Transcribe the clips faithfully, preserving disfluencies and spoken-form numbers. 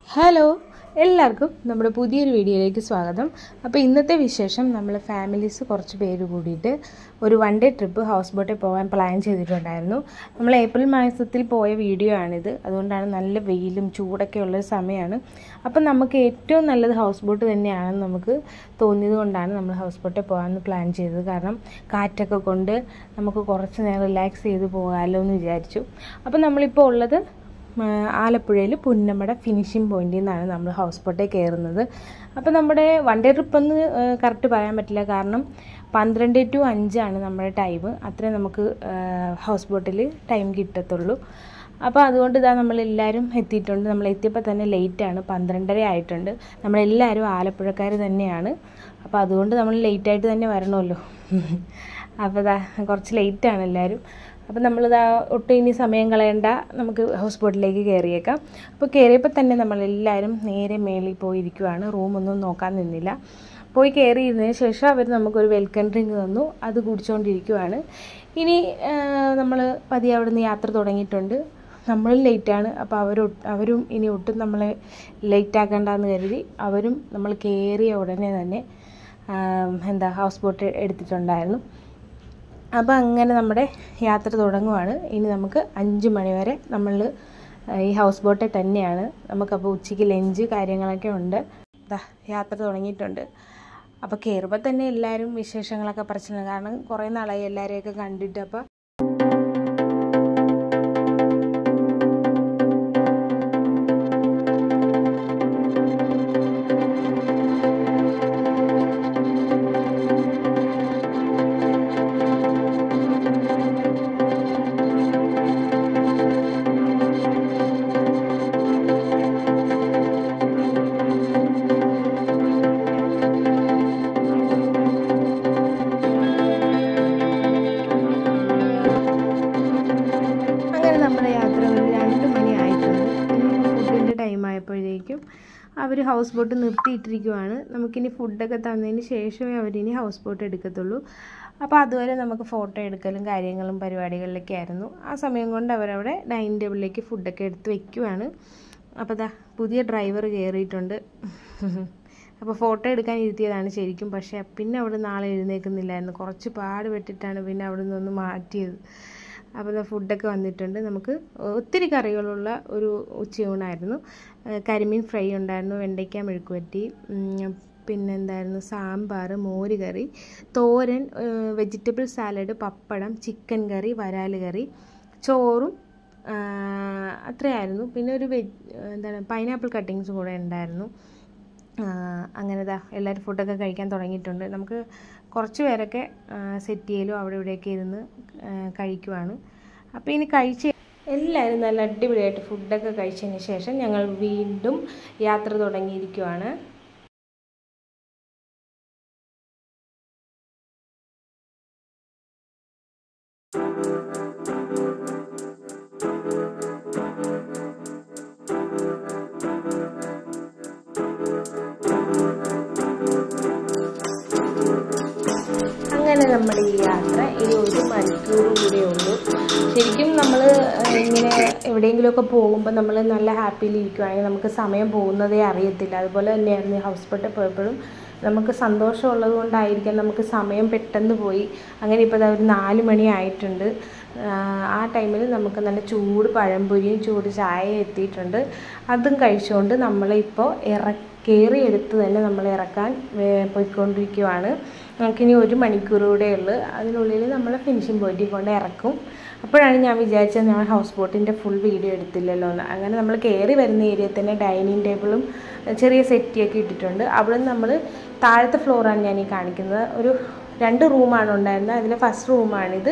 Hello എല്ലാവർക്കും നമ്മുടെ പുതിയൊരു വീഡിയോയിലേക്ക് സ്വാഗതം. അപ്പോൾ ഇന്നത്തെ വിശേഷം നമ്മൾ ഫാമിലീസ് കുറച്ച് പേര് കൂടിയിട്ട് ഒരു വൺ ഡേ ട്രിപ്പ് ഹൗസ് ബോട്ടിൽ പോകാൻ പ്ലാൻ ചെയ്തിട്ടുണ്ടായിരുന്നു. നമ്മൾ ഏപ്രിൽ മാസത്തിൽ പോയ വീഡിയോ ആണിത്. അതുകൊണ്ടാണ് നല്ല വെയിലും ചൂടൊക്കെ ഉള്ള സമയമാണ്. അപ്പം നമുക്ക് ഏറ്റവും നല്ലത് ഹൗസ് ബോട്ട് തന്നെയാണെന്ന് നമുക്ക് തോന്നിയത് കൊണ്ടാണ് നമ്മൾ ഹൗസ് ബോട്ടിൽ പോകാമെന്ന് പ്ലാൻ ചെയ്തത്. കാരണം കാറ്റൊക്കെ കൊണ്ട് നമുക്ക് കുറച്ച് നേരം റിലാക്സ് ചെയ്ത് പോകാമല്ലോ എന്ന് വിചാരിച്ചു. അപ്പം നമ്മളിപ്പോൾ ഉള്ളത് ആലപ്പുഴയിൽ പുന്നമട ഫിനിഷിംഗ് പോയിന്റിൽ നിന്നാണ് നമ്മൾ ഹൗസ് ബോട്ടിൽ കയറുന്നത്. അപ്പോൾ നമ്മുടെ വൺ ഡേ ട്രിപ്പൊന്ന് കറക്റ്റ് പറയാൻ പറ്റില്ല, കാരണം പന്ത്രണ്ട് ടു അഞ്ചാണ് നമ്മുടെ ടൈം. അത്രേ നമുക്ക് ഹൗസ് ബോട്ടിൽ ടൈം കിട്ടത്തുള്ളൂ. അപ്പോൾ അതുകൊണ്ട് ഇതാ നമ്മളെല്ലാവരും എത്തിയിട്ടുണ്ട്. നമ്മൾ എത്തിയപ്പോൾ തന്നെ ലേറ്റാണ്, പന്ത്രണ്ടര ആയിട്ടുണ്ട്. നമ്മളെല്ലാവരും ആലപ്പുഴക്കാർ തന്നെയാണ്. അപ്പോൾ അതുകൊണ്ട് നമ്മൾ ലേറ്റായിട്ട് തന്നെ വരണമല്ലോ. അപ്പോൾ ഇതാ കുറച്ച് ലേറ്റാണ് എല്ലാവരും. അപ്പോൾ നമ്മളിതാ ഒട്ടും ഇനി സമയം കളയണ്ട, നമുക്ക് ഹൗസ് ബോട്ടിലേക്ക് കയറിയേക്കാം. അപ്പോൾ കയറിയപ്പോൾ തന്നെ നമ്മളെല്ലാവരും നേരെ മേളിൽ പോയിരിക്കുവാണ്. റൂമൊന്നും നോക്കാൻ നിന്നില്ല. പോയി കയറിയിരുന്നതിന് ശേഷം അവർ നമുക്കൊരു വെൽക്കം ഡ്രിങ്ക് തന്നു. അത് കുടിച്ചുകൊണ്ടിരിക്കുവാണ്. ഇനി നമ്മൾ പതിയെ അവിടെ നിന്ന് യാത്ര തുടങ്ങിയിട്ടുണ്ട്. നമ്മളും ലേറ്റാണ്. അപ്പോൾ അവർ അവരും ഇനി ഒട്ടും നമ്മളെ ലേറ്റ് ആക്കണ്ടെന്ന് കരുതി അവരും നമ്മൾ കയറിയ ഉടനെ തന്നെ എന്താ ഹൗസ് ബോട്ട് എടുത്തിട്ടുണ്ടായിരുന്നു. അപ്പോൾ അങ്ങനെ നമ്മുടെ യാത്ര തുടങ്ങുവാണ്. ഇനി നമുക്ക് അഞ്ച് മണി വരെ നമ്മൾ ഈ ഹൗസ് ബോട്ടിൽ തന്നെയാണ്. നമുക്കപ്പോൾ ഉച്ചയ്ക്ക് ലഞ്ച് കാര്യങ്ങളൊക്കെ ഉണ്ട്. യാത്ര തുടങ്ങിയിട്ടുണ്ട്. അപ്പോൾ കയറുമ്പോൾ തന്നെ എല്ലാവരും വിശേഷങ്ങളൊക്കെ പറച്ചിട്ടുണ്ട്. കാരണം കുറേ നാളായി എല്ലാവരെയൊക്കെ കണ്ടിട്ട്. അപ്പോൾ നമ്മുടെ യാത്ര ഒരു രണ്ട് മണി ആയിട്ടുണ്ട്. ഫുഡിൻ്റെ ടൈം ആയപ്പോഴേക്കും അവർ ഹൗസ് ബോട്ട് നിർത്തിയിട്ടിരിക്കുവാണ്. നമുക്കിനി ഫുഡൊക്കെ തന്നതിന് ശേഷമേ അവരിനി ഹൗസ് ബോട്ട് എടുക്കത്തുള്ളൂ. അപ്പോൾ അതുവരെ നമുക്ക് ഫോട്ടോ എടുക്കലും കാര്യങ്ങളും പരിപാടികളിലൊക്കെ ആയിരുന്നു. ആ സമയം കൊണ്ട് അവരവിടെ ഡൈനിങ് ടേബിളിലേക്ക് ഫുഡൊക്കെ എടുത്ത് വയ്ക്കുവാണ്. അപ്പോൾ ദാ പുതിയ ഡ്രൈവർ കയറിയിട്ടുണ്ട്. അപ്പോൾ ഫോട്ടോ എടുക്കാൻ ഇരുത്തിയതാണ് ശരിക്കും. പക്ഷേ പിന്നെ അവിടെ നാളെ എഴുന്നേൽക്കുന്നില്ലായിരുന്നു. കുറച്ച് പാട് പെട്ടിട്ടാണ് പിന്നെ അവിടെ നിന്നൊന്ന് മാറ്റിയത്. അപ്പോൾ ഫുഡൊക്കെ വന്നിട്ടുണ്ട്. നമുക്ക് ഒത്തിരി കറികളുള്ള ഒരു ഉച്ചയൂണായിരുന്നു. കരിമീൻ ഫ്രൈ ഉണ്ടായിരുന്നു, വെണ്ടയ്ക്ക മെഴുക്കുവരട്ടി, പിന്നെന്തായിരുന്നു സാമ്പാർ, മോര് കറി, തോരൻ, vegetable salad, pappadam, chicken curry, വരാൽ കറി, ചോറും അത്രയായിരുന്നു. പിന്നെ ഒരു വെജ് എന്താണ് പൈനാപ്പിൾ കട്ടിങ്സും കൂടെ ഉണ്ടായിരുന്നു. അങ്ങനെ ദാ എല്ലാവരും ഫുഡൊക്കെ കഴിക്കാൻ തുടങ്ങിയിട്ടുണ്ട്. നമുക്ക് കുറച്ച് പേരൊക്കെ സെറ്റ് ചെയ്യലും അവിടെ ഇവിടെയൊക്കെ ഇരുന്ന് കഴിക്കുവാണ്. അപ്പോൾ ഇനി കഴിച്ച് എല്ലാവരും നല്ല അടിപൊളിയായിട്ട് ഫുഡൊക്കെ കഴിച്ചതിന് ശേഷം ഞങ്ങൾ വീണ്ടും യാത്ര തുടങ്ങിയിരിക്കുവാണ്. അങ്ങനെ നമ്മുടെ ഈ യാത്ര ഇനി ഒരു മണിക്കൂർ കൂടെ ഉള്ളൂ. ശരിക്കും നമ്മൾ ഇങ്ങനെ എവിടെയെങ്കിലുമൊക്കെ പോകുമ്പോൾ നമ്മൾ നല്ല ഹാപ്പിയിൽ ഇരിക്കുവാണെങ്കിൽ നമുക്ക് സമയം പോകുന്നതേ അറിയത്തില്ല. അതുപോലെ തന്നെയായിരുന്നു ഹൗസ് ബോട്ടിൽ പോയപ്പോഴും നമുക്ക് സന്തോഷമുള്ളത് കൊണ്ടായിരിക്കാം നമുക്ക് സമയം പെട്ടെന്ന് പോയി. അങ്ങനെ ഇപ്പോൾ ഒരു നാല് മണി ആയിട്ടുണ്ട്. ആ ടൈമിൽ നമുക്ക് നല്ല ചൂട് പഴംപൊരിയും ചൂട് ചായയും എത്തിയിട്ടുണ്ട്. അതും കഴിച്ചുകൊണ്ട് നമ്മളിപ്പോൾ ഇറ കയറി എടുത്ത് തന്നെ നമ്മൾ ഇറക്കാൻ പോയിക്കൊണ്ടിരിക്കുവാണ്. നമുക്കിനി ഒരു മണിക്കൂർ കൂടെ ഉള്ളു. അതിനുള്ളിൽ നമ്മൾ ഫിനിഷിംഗ് പോയിന്റിൽ കൊണ്ട് ഇറക്കും. അപ്പോഴാണ് ഞാൻ വിചാരിച്ചത് ഞാൻ ഹൗസ് ബോട്ടിൻ്റെ ഫുൾ വീഡിയോ എടുത്തില്ലല്ലോ എന്ന്. അങ്ങനെ നമ്മൾ കയറി വരുന്ന ഏരിയയിൽ തന്നെ ഡൈനിങ് ടേബിളും ചെറിയ സെറ്റിയൊക്കെ ഇട്ടിട്ടുണ്ട്. അവിടെ നിന്ന് നമ്മൾ താഴത്തെ ഫ്ലോറാണ് ഞാൻ ഈ കാണിക്കുന്നത്. ഒരു രണ്ട് റൂമാണ് ഉണ്ടായിരുന്നത്. അതിലെ ഫസ്റ്റ് റൂമാണിത്.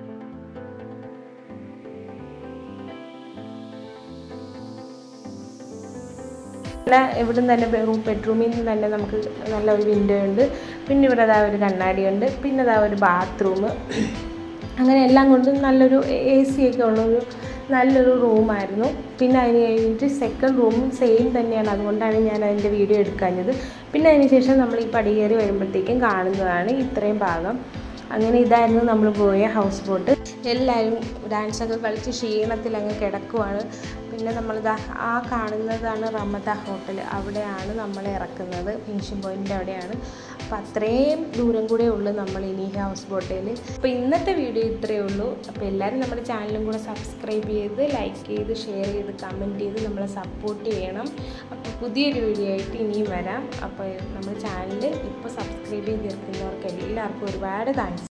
ഇവിടെ നിന്ന് തന്നെ റൂം ബെഡ്റൂമിൽ നിന്ന് തന്നെ നമുക്ക് നല്ലൊരു വിൻഡോ ഉണ്ട്. പിന്നെ ഇവിടെ അതാ ഒരു കണ്ണാടിയുണ്ട്. പിന്നെ അതാ ഒരു ബാത്റൂം. അങ്ങനെ എല്ലാം കൊണ്ടും നല്ലൊരു എ സി ഒക്കെ ഉള്ളൊരു നല്ലൊരു റൂമായിരുന്നു. പിന്നെ അതിന് കഴിഞ്ഞിട്ട് സെക്കൻഡ് റൂമും സെയിം തന്നെയാണ്. അതുകൊണ്ടാണ് ഞാൻ അതിൻ്റെ വീഡിയോ എടുക്കാഞ്ഞത്. പിന്നെ അതിന് ശേഷം നമ്മൾ ഈ പടി കയറി വരുമ്പോഴത്തേക്കും കാണുന്നതാണ് ഇത്രയും ഭാഗം. അങ്ങനെ ഇതായിരുന്നു നമ്മൾ പോയ ഹൗസ് ബോട്ട്. എല്ലാവരും ഡാൻസൊക്കെ കളിച്ച് ക്ഷീണത്തിൽ അങ്ങ് കിടക്കുവാണ്. പിന്നെ നമ്മളിതാ ആ കാണുന്നതാണ് റമദ ഹോട്ടൽ. അവിടെയാണ് നമ്മൾ ഇറക്കുന്നത്, ഫിനിഷിംഗ് പോയിൻ്റ് അവിടെയാണ്. അപ്പോൾ അത്രയും ദൂരം കൂടെ ഉള്ളൂ നമ്മൾ ഇനി ഹൗസ് ബോട്ടിൽ. അപ്പോൾ ഇന്നത്തെ വീഡിയോ ഇത്രയേ ഉള്ളൂ. അപ്പോൾ എല്ലാവരും നമ്മുടെ ചാനലും കൂടെ സബ്സ്ക്രൈബ് ചെയ്ത് ലൈക്ക് ചെയ്ത് ഷെയർ ചെയ്ത് കമൻറ്റ് ചെയ്ത് നമ്മളെ സപ്പോർട്ട് ചെയ്യണം. അപ്പോൾ പുതിയൊരു വീഡിയോ ആയിട്ട് ഇനിയും വരാം. അപ്പോൾ നമ്മുടെ ചാനൽ ഇപ്പോൾ സബ്സ്ക്രൈബ് ചെയ്ത് തീർക്കുന്നവർക്ക് എല്ലാവർക്കും ഒരുപാട് താങ്ക്സ്.